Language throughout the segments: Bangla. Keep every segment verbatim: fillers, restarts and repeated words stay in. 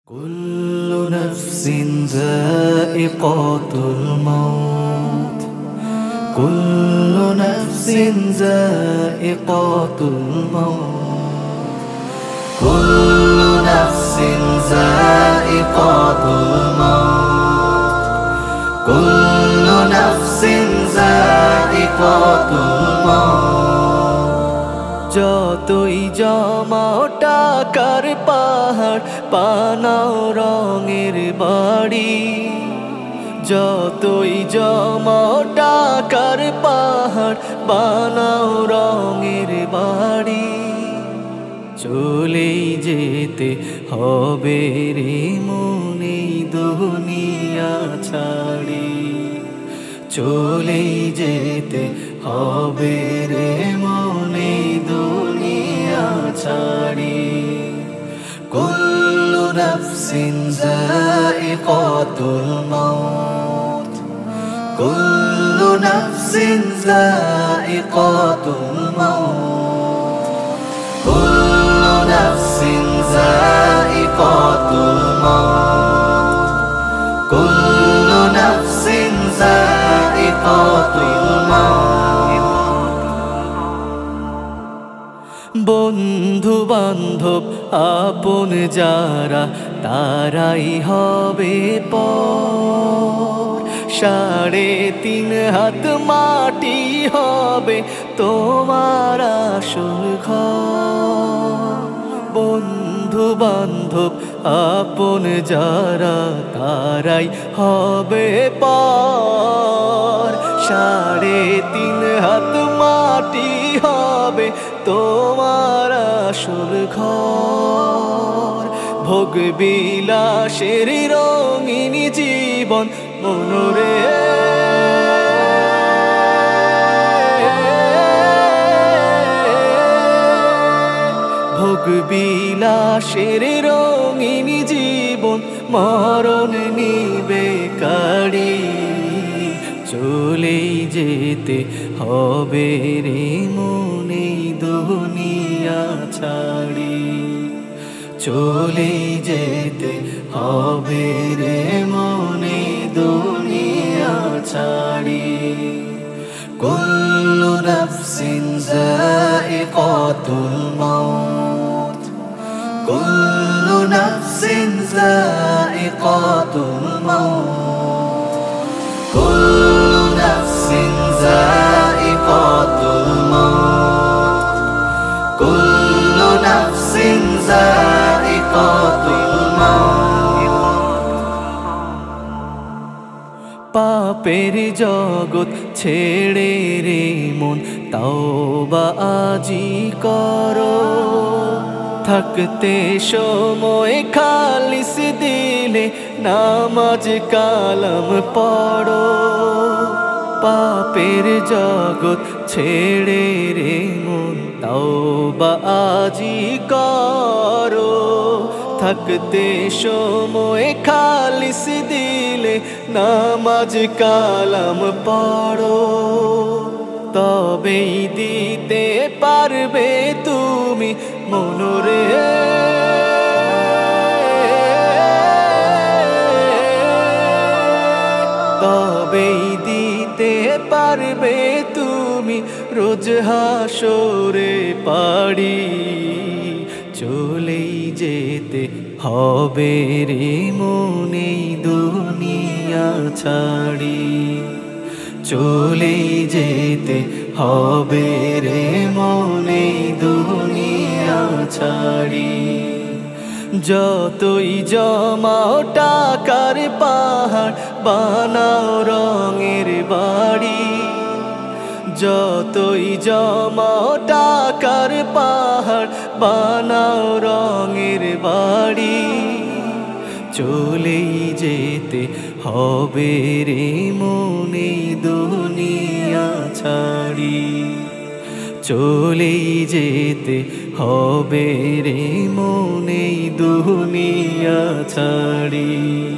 كل نفس ذائقة الموت كل نفس ذائقة الموت كل نفس ذائقة الموت كل نفس ذائقة الموت যতই জমাও টাকার পাহাড় বানাও রঙের বাড়ি যতই জমাও টাকার পাহাড় বানাও রঙের বাড়ি চলেই যেতে হবে রে মনে দুনিয়া ছাড়ি চলেই যেতে হবে রে মনে দুনিয়া ছাড়ি কুল্লু নাফসিন যায়িকাতুল মাউত কুল্লু নাফসিন যায়িকাতুল মাউত কুল্লু নাফসিন যায়িকাতুল মাউত কুল্লু নাফসিন যায়িকাতুল মাউত বন্ধু বান্ধব আপন যারা তারাই হবে পর সাড়ে তিন হাত মাটি হবে তোমার আসল ঘর বন্ধু বান্ধব আপন যারা তারাই হবে পর সাড়ে তিন হাত মাটি হবে তোমার আসল ঘর ভোগ বিলাসের রঙিন জীবন মনোরে ভোগ বিলাসের রঙিন জীবন মরণ নিবে কাড়ি চলেই যেতে হবে রে মনে দুনিয়া ছাড়ি চলেই যেতে হবে রে মনে দুনিয়া ছাড়ি কুল্লু নাফসিন যায়িকাতুল মাউত কুল্লু নাফসিন যায়িকাতুল মাউত কুল্লু নাফসিন যায়িকাতুল মাউত কুল্লু নাফসিন যায়িকাতুল মাউত পাপের জগৎ ছেড়ে রে মন তওবা আজি করো থাকতে সময় খালিস দিলে নামাজ কালাম পড়ো পাপের জগৎ ছেড়ে রে মন তওবা আজি করো থাকতে সময় খালিস দিলে নামাজ কালাম পড়ো তবেই দিতে পারবে তুমি মনোরে তবেই দিতে পারবে তুমি রোজ হাসরে পাড়ি চলেই যেতে হবে রে মনে দুনিয়া ছাড়ি চলেই যেতে হবে রে মনে দুনিয়া ছাড়ি যতই জমাও টাকার পাহাড় বানাও রঙের বাড়ি যতই জমাও টাকার পাহাড় বানাও রঙের বাড়ি চলেই যেতে হবে রে মনে দুনিয়া ছাড়ি চলেই যেতে হবে রে মনে দুনিয়া ছাড়ি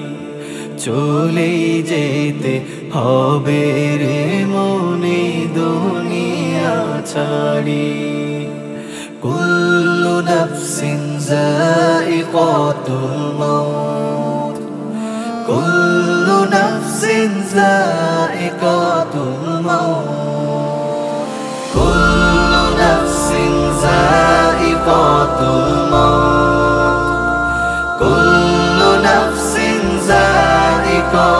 চলেই যেতে হবে রে মনে দুনিয়া ছাড়ি কুল্লু নাফসিন যায়িকাতুল মাউত কুল্লু নাফসিন যায়িকাতুল মাউত কুল্লু নাফসিন যায়িকাতুল মাউত কুল্লু নাফসিন যায়িকাতুল